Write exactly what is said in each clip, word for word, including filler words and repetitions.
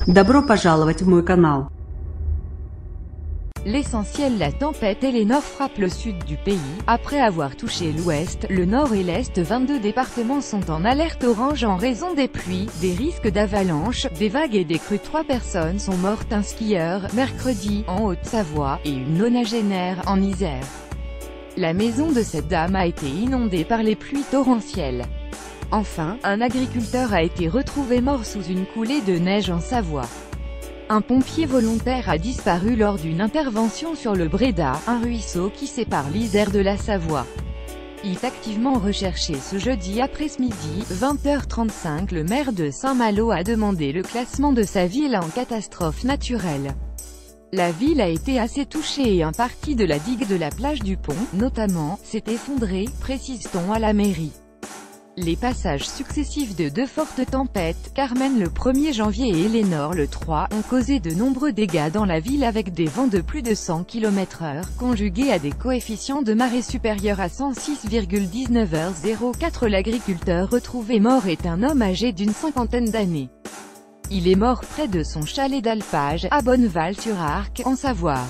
Добро пожаловать в мой канал. L'essentiel, la tempête Eleanor frappe le sud du pays. Après avoir touché l'ouest, le nord et l'est, vingt-deux départements sont en alerte orange en raison des pluies, des risques d'avalanche, des vagues et des crues. Trois personnes sont mortes, un skieur, mercredi, en Haute-Savoie, et une nonagénaire, en Isère. La maison de cette dame a été inondée par les pluies torrentielles. Enfin, un agriculteur a été retrouvé mort sous une coulée de neige en Savoie. Un pompier volontaire a disparu lors d'une intervention sur le Bréda, un ruisseau qui sépare l'Isère de la Savoie. Il est activement recherché ce jeudi après-midi, vingt heures trente-cinq. Le maire de Saint-Malo a demandé le classement de sa ville en catastrophe naturelle. La ville a été assez touchée et un parti de la digue de la plage du pont, notamment, s'est effondré, précise-t-on à la mairie. Les passages successifs de deux fortes tempêtes, Carmen le premier janvier et Eleanor le trois, ont causé de nombreux dégâts dans la ville avec des vents de plus de cent kilomètres heure, conjugués à des coefficients de marée supérieurs à cent six virgule dix-neuf heures zéro quatre. L'agriculteur retrouvé mort est un homme âgé d'une cinquantaine d'années. Il est mort près de son chalet d'alpage, à Bonneval-sur-Arc, en Savoie.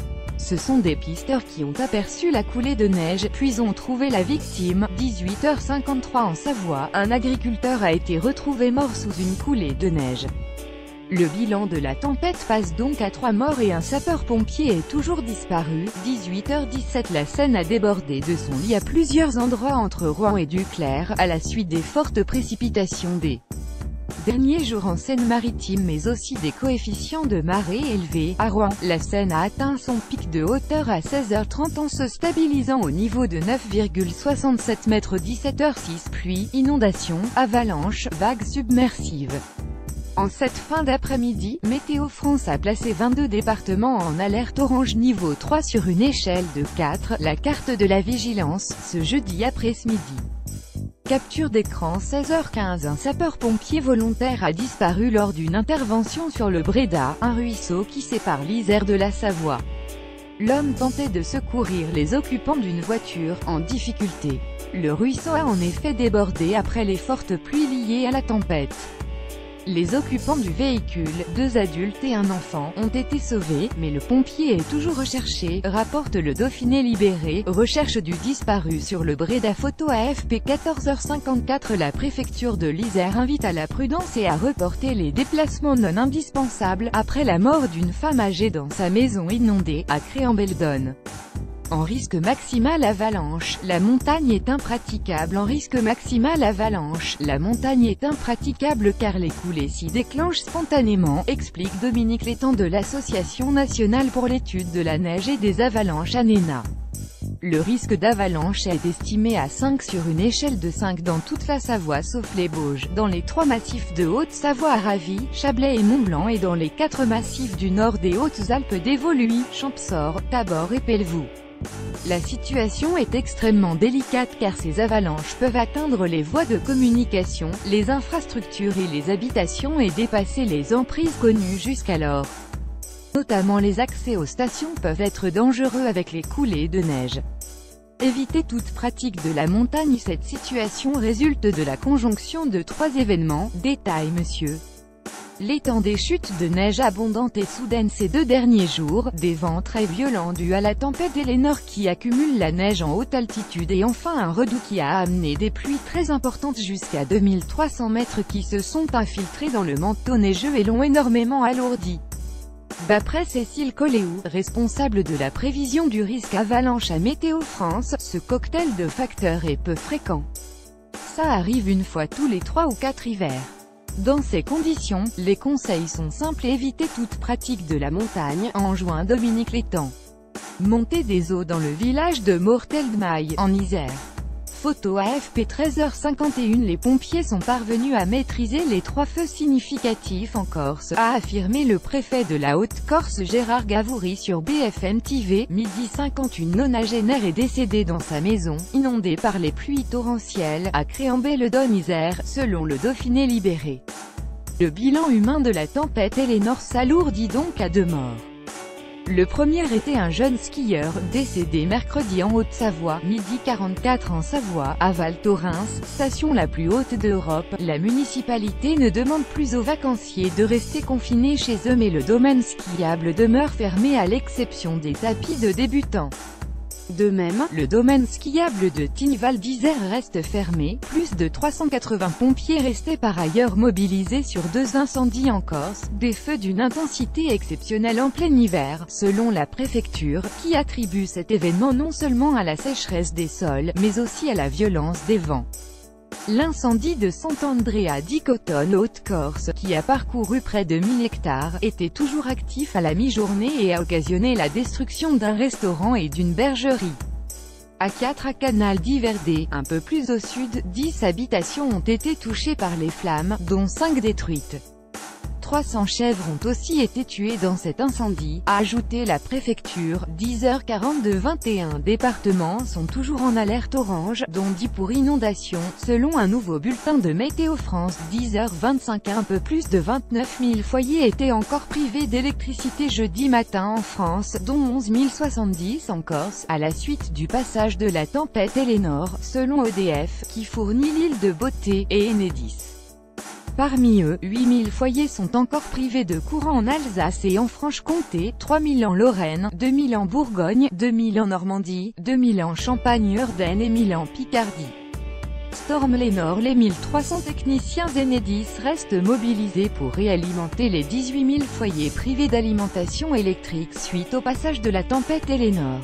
Ce sont des pisteurs qui ont aperçu la coulée de neige, puis ont trouvé la victime. dix-huit heures cinquante-trois en Savoie, un agriculteur a été retrouvé mort sous une coulée de neige. Le bilan de la tempête passe donc à trois morts et un sapeur-pompier est toujours disparu. dix-huit heures dix-sept. La Seine a débordé de son lit à plusieurs endroits entre Rouen et Duclair, à la suite des fortes précipitations des derniers jours en Seine-Maritime, mais aussi des coefficients de marée élevés. À Rouen, la Seine a atteint son pic de hauteur à seize heures trente en se stabilisant au niveau de neuf virgule soixante-sept mètres. dix-sept heures six. Pluie, inondations, avalanches, vagues submersives. En cette fin d'après-midi, Météo France a placé vingt-deux départements en alerte orange niveau trois sur une échelle de quatre, la carte de la vigilance, ce jeudi après-midi. Capture d'écran seize heures quinze. Un sapeur-pompier volontaire a disparu lors d'une intervention sur le Bréda, un ruisseau qui sépare l'Isère de la Savoie. L'homme tentait de secourir les occupants d'une voiture, en difficulté. Le ruisseau a en effet débordé après les fortes pluies liées à la tempête. Les occupants du véhicule, deux adultes et un enfant, ont été sauvés, mais le pompier est toujours recherché, rapporte le Dauphiné Libéré. Recherche du disparu sur le Bréda. Photo A F P. quatorze heures cinquante-quatre. La préfecture de l'Isère invite à la prudence et à reporter les déplacements non indispensables, après la mort d'une femme âgée dans sa maison inondée, à Créambelle-Donne. En risque maximal avalanche, la montagne est impraticable. En risque maximal avalanche, la montagne est impraticable car les coulées s'y déclenchent spontanément, explique Dominique Létang de l'Association nationale pour l'étude de la neige et des avalanches A N E N A. Le risque d'avalanche est estimé à cinq sur une échelle de cinq dans toute la Savoie sauf les Bauges, dans les trois massifs de Haute-Savoie à Ravy, Chablais et Mont-Blanc et dans les quatre massifs du nord des Hautes-Alpes d'Évoluy, Champsaur, Tabor et Pelvoux. La situation est extrêmement délicate car ces avalanches peuvent atteindre les voies de communication, les infrastructures et les habitations et dépasser les emprises connues jusqu'alors. Notamment les accès aux stations peuvent être dangereux avec les coulées de neige. Éviter toute pratique de la montagne. Cette situation résulte de la conjonction de trois événements, détaille Monsieur Létang. Des chutes de neige abondantes et soudaines ces deux derniers jours, des vents très violents dus à la tempête Eleanor qui accumule la neige en haute altitude et enfin un redout qui a amené des pluies très importantes jusqu'à deux mille trois cents mètres qui se sont infiltrées dans le manteau neigeux et l'ont énormément alourdi. D'après Cécile Coléou, responsable de la prévision du risque avalanche à Météo France, ce cocktail de facteurs est peu fréquent. Ça arrive une fois tous les trois ou quatre hivers. Dans ces conditions, les conseils sont simples et éviter toute pratique de la montagne, enjoint Dominique Létang. Montée des eaux dans le village de Morteldmaille, en Isère. Photo A F P. treize heures cinquante et une. Les pompiers sont parvenus à maîtriser les trois feux significatifs en Corse, a affirmé le préfet de la Haute-Corse Gérard Gavoury sur B F M T V. Midi cinquante. Une nonagénaire est décédée dans sa maison, inondée par les pluies torrentielles, à Créambelle-Donne, Isère, selon le Dauphiné Libéré. Le bilan humain de la tempête Eleanor s'alourdit donc à deux morts. Le premier était un jeune skieur, décédé mercredi en Haute-Savoie, midi quarante-quatre en Savoie, à Val Thorens, station la plus haute d'Europe. La municipalité ne demande plus aux vacanciers de rester confinés chez eux mais le domaine skiable demeure fermé à l'exception des tapis de débutants. De même, le domaine skiable de Tignes-Val d'Isère reste fermé. Plus de trois cent quatre-vingts pompiers restaient par ailleurs mobilisés sur deux incendies en Corse, des feux d'une intensité exceptionnelle en plein hiver, selon la préfecture, qui attribue cet événement non seulement à la sécheresse des sols, mais aussi à la violence des vents. L'incendie de Sant'Andrea di Cotone, Haute-Corse, qui a parcouru près de mille hectares, était toujours actif à la mi-journée et a occasionné la destruction d'un restaurant et d'une bergerie. À quatre à Canal di Verde, un peu plus au sud, dix habitations ont été touchées par les flammes, dont cinq détruites. trois cents chèvres ont aussi été tuées dans cet incendie, a ajouté la préfecture. dix heures quarante-deux, vingt et un départements sont toujours en alerte orange, dont dix pour inondation, selon un nouveau bulletin de Météo France. dix heures vingt-cinq, un peu plus de vingt-neuf mille foyers étaient encore privés d'électricité jeudi matin en France, dont onze mille soixante-dix en Corse, à la suite du passage de la tempête Eleanor, selon E D F, qui fournit l'île de Beauté, et Enedis. Parmi eux, huit mille foyers sont encore privés de courant en Alsace et en Franche-Comté, trois mille en Lorraine, deux mille en Bourgogne, deux mille en Normandie, deux mille en Champagne-Ardenne et mille en Picardie. Storm Eleanor, les mille trois cents techniciens Enedis restent mobilisés pour réalimenter les dix-huit mille foyers privés d'alimentation électrique suite au passage de la tempête Eleanor.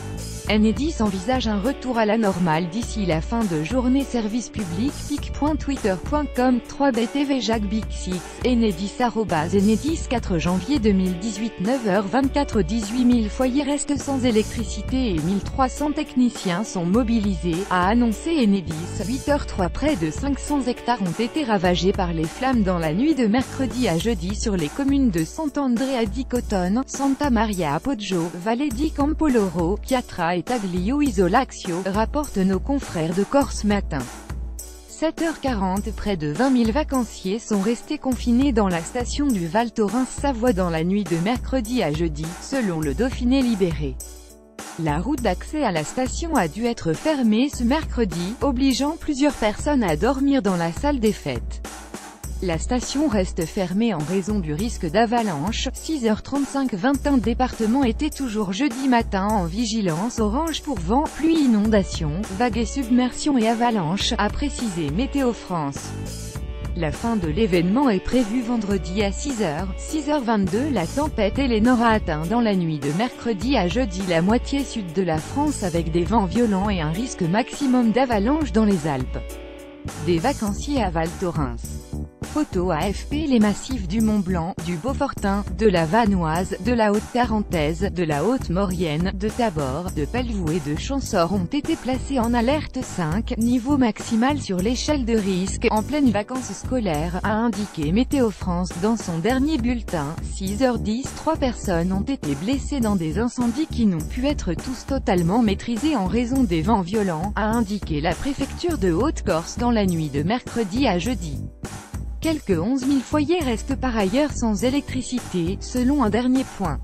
Enedis envisage un retour à la normale d'ici la fin de journée. Service public pic point twitter point com trois B T V Jacques Bixix, Enedis arobase Enedis quatre janvier deux mille dix-huit neuf heures vingt-quatre dix-huit mille foyers restent sans électricité et mille trois cents techniciens sont mobilisés, a annoncé Enedis. huit heures trois Près de cinq cents hectares ont été ravagés par les flammes dans la nuit de mercredi à jeudi sur les communes de Sant'Andrea di Cotone, Santa Maria Appoggio, Valle di Campoloro, Chiatra et Taglio Isolaccio, rapportent nos confrères de Corse Matin. sept heures quarante Près de vingt mille vacanciers sont restés confinés dans la station du Val Thorens Savoie dans la nuit de mercredi à jeudi, selon le Dauphiné Libéré. La route d'accès à la station a dû être fermée ce mercredi, obligeant plusieurs personnes à dormir dans la salle des fêtes. La station reste fermée en raison du risque d'avalanche. six heures trente-cinq vingt et un départements étaient toujours jeudi matin en vigilance orange pour vent, pluie, inondation, vagues et submersion et avalanche, a précisé Météo France. La fin de l'événement est prévue vendredi à six heures. six heures vingt-deux La tempête Eleanor a atteint dans la nuit de mercredi à jeudi la moitié sud de la France avec des vents violents et un risque maximum d'avalanche dans les Alpes. Des vacanciers à Val Thorens. Photo A F P. Les massifs du Mont-Blanc, du Beaufortin, de la Vanoise, de la Haute-Tarentaise, de la Haute-Maurienne, de Tabor, de Pelvoux et de Champsaur ont été placés en alerte cinq, niveau maximal sur l'échelle de risque, en pleine vacances scolaires, a indiqué Météo France dans son dernier bulletin. six heures dix Trois personnes ont été blessées dans des incendies qui n'ont pu être tous totalement maîtrisés en raison des vents violents, a indiqué la préfecture de Haute-Corse dans la nuit de mercredi à jeudi. Quelques onze mille foyers restent par ailleurs sans électricité, selon un dernier point.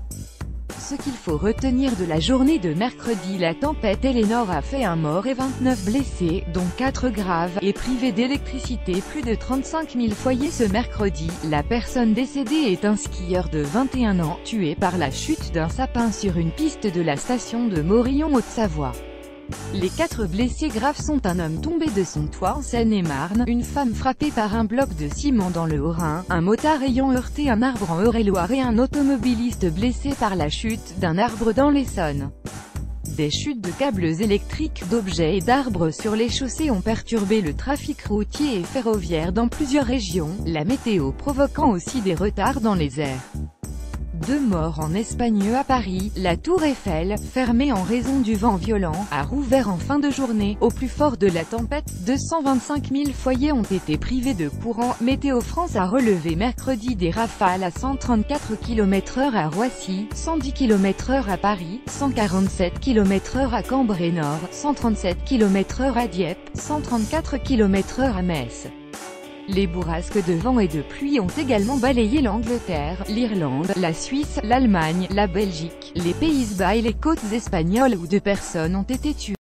Ce qu'il faut retenir de la journée de mercredi: la tempête Eleanor a fait un mort et vingt-neuf blessés, dont quatre graves, et privé d'électricité plus de trente-cinq mille foyers ce mercredi. La personne décédée est un skieur de vingt et un ans, tué par la chute d'un sapin sur une piste de la station de Morillon, Haute-Savoie. Les quatre blessés graves sont un homme tombé de son toit en Seine-et-Marne, une femme frappée par un bloc de ciment dans le Haut-Rhin, un motard ayant heurté un arbre en Eure-et-Loir et un automobiliste blessé par la chute d'un arbre dans l'Essonne. Des chutes de câbles électriques, d'objets et d'arbres sur les chaussées ont perturbé le trafic routier et ferroviaire dans plusieurs régions, la météo provoquant aussi des retards dans les airs. Deux morts en Espagne. À Paris, la Tour Eiffel, fermée en raison du vent violent, a rouvert en fin de journée. Au plus fort de la tempête, deux cent vingt-cinq mille foyers ont été privés de courant. Météo France a relevé mercredi des rafales à cent trente-quatre kilomètres heure à Roissy, cent dix kilomètres heure à Paris, cent quarante-sept kilomètres heure à Cambrai-Nord, cent trente-sept kilomètres heure à Dieppe, cent trente-quatre kilomètres heure à Metz. Les bourrasques de vent et de pluie ont également balayé l'Angleterre, l'Irlande, la Suisse, l'Allemagne, la Belgique, les Pays-Bas et les côtes espagnoles où deux personnes ont été tuées.